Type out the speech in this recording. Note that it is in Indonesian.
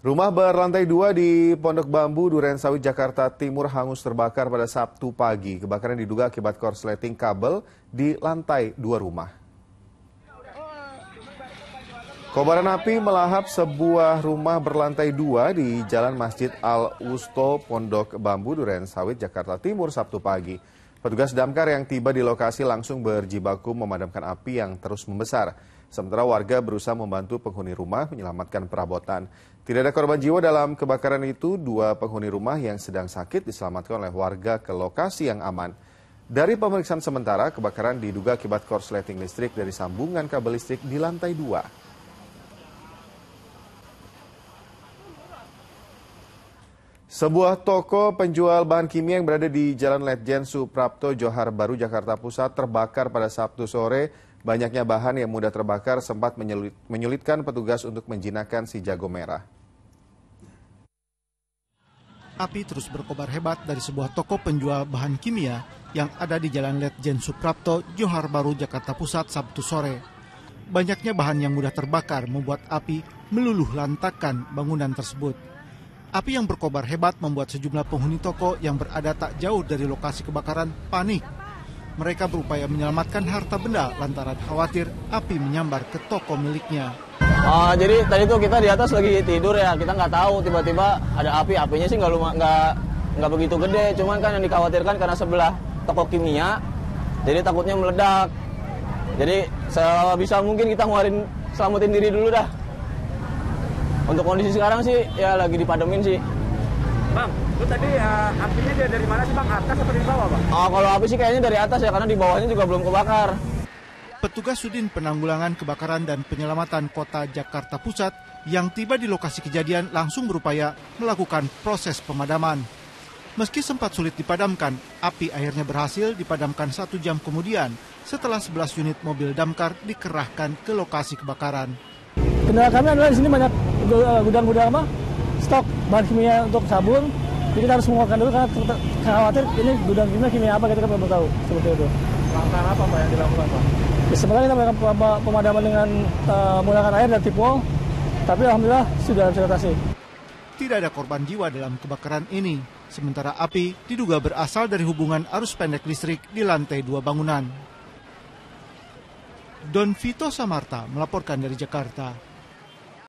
Rumah berlantai 2 di Pondok Bambu, Durensawit, Jakarta Timur hangus terbakar pada Sabtu pagi. Kebakaran diduga akibat korsleting kabel di lantai 2 rumah. Kobaran api melahap sebuah rumah berlantai 2 di Jalan Masjid Al-Wusto, Pondok Bambu, Durensawit, Jakarta Timur Sabtu pagi. Petugas damkar yang tiba di lokasi langsung berjibaku memadamkan api yang terus membesar. Sementara warga berusaha membantu penghuni rumah menyelamatkan perabotan. Tidak ada korban jiwa dalam kebakaran itu. 2 penghuni rumah yang sedang sakit diselamatkan oleh warga ke lokasi yang aman. Dari pemeriksaan sementara, kebakaran diduga akibat korsleting listrik dari sambungan kabel listrik di lantai 2. Sebuah toko penjual bahan kimia yang berada di Jalan Letjen Suprapto, Johar Baru, Jakarta Pusat terbakar pada Sabtu sore. Banyaknya bahan yang mudah terbakar sempat menyulitkan petugas untuk menjinakkan si jago merah. Api terus berkobar hebat dari sebuah toko penjual bahan kimia yang ada di Jalan Letjen Suprapto, Johar Baru, Jakarta Pusat, Sabtu sore. Banyaknya bahan yang mudah terbakar membuat api meluluh lantakkan bangunan tersebut. Api yang berkobar hebat membuat sejumlah penghuni toko yang berada tak jauh dari lokasi kebakaran panik. Mereka berupaya menyelamatkan harta benda lantaran khawatir api menyambar ke toko miliknya. Jadi tadi tuh kita di atas lagi tidur ya, kita nggak tahu tiba-tiba ada api. Apinya sih nggak begitu gede, cuman kan yang dikhawatirkan karena sebelah toko kimia, jadi takutnya meledak. Jadi sebisa mungkin kita selamatin diri dulu dah. Untuk kondisi sekarang sih ya lagi dipademin sih. Bang, itu tadi apinya dari mana sih Bang? Atas atau di bawah Bang? Kalau api sih kayaknya dari atas ya, karena di bawahnya juga belum kebakar. Petugas Sudin Penanggulangan Kebakaran dan Penyelamatan Kota Jakarta Pusat yang tiba di lokasi kejadian langsung berupaya melakukan proses pemadaman. Meski sempat sulit dipadamkan, api akhirnya berhasil dipadamkan 1 jam kemudian setelah 11 unit mobil damkar dikerahkan ke lokasi kebakaran. Kendala kami adalah di sini banyak gudang-gudang stok bahan kimia untuk sabun, jadi kita harus menguatkan dulu karena khawatir ini gudang kimia apa, kita belum tahu seperti itu. Langkah apa Pak yang dilakukan Pak? Sebenarnya kita melakukan pemadaman dengan menggunakan air dan tipol, tapi alhamdulillah sudah teratasi. Tidak ada korban jiwa dalam kebakaran ini, sementara api diduga berasal dari hubungan arus pendek listrik di lantai 2 bangunan. Don Vito Samarta melaporkan dari Jakarta.